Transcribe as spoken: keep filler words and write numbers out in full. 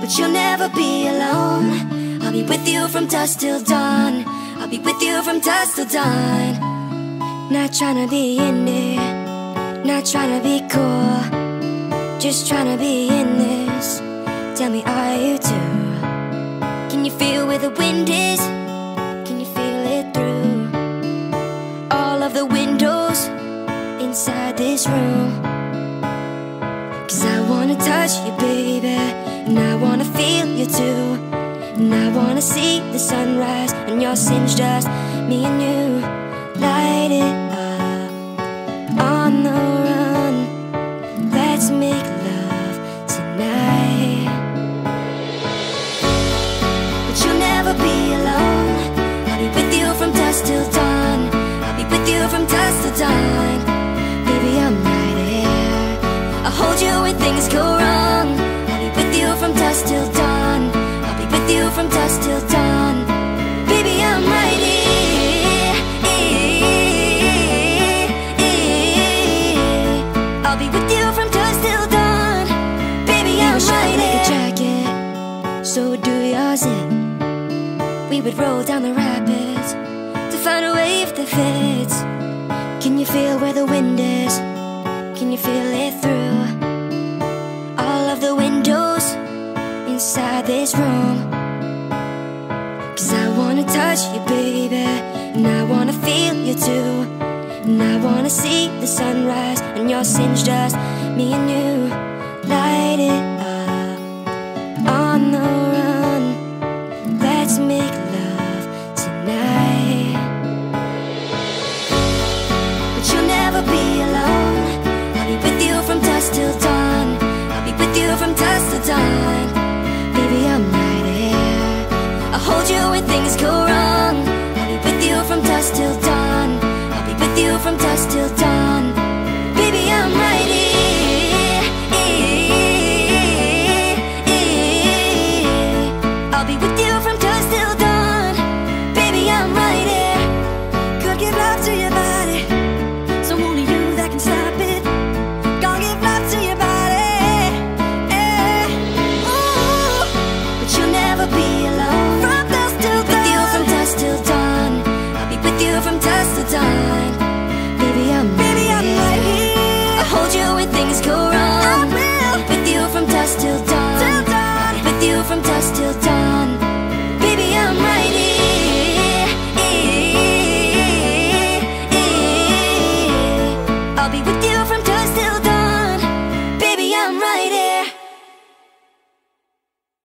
but you'll never be alone. I'll be with you from dusk till dawn. I'll be with you from dusk till dawn. Not tryna be in it, not tryna be cool, just tryna be in this. Tell me, are you too? Can you feel where the wind is? Can you feel it through all of the windows inside this room? Cause I wanna touch you, baby, and I wanna feel you too. And I wanna see the sunrise on your singed dust. Me and you, light it up on the run. Let's make love tonight. But you'll never be alone. I'll be with you from dusk till dawn. I'll be with you from dusk till dawn. Baby, I'm right here. I'll hold you when things go wrong. I'll be with you from dusk till dawn. I'll be with you from dusk till dawn. Baby, I'm right here. I'll be with you from dusk till dawn. Baby, I'm right here. Like a jacket, so do yours in. We would roll down the rapids to find a wave that fits. Can you feel where the wind is? Can you feel it through all of the windows inside this room? Cause I wanna touch you, baby, and I wanna feel you too. And I wanna see the sunrise on your singed dust. Me and you,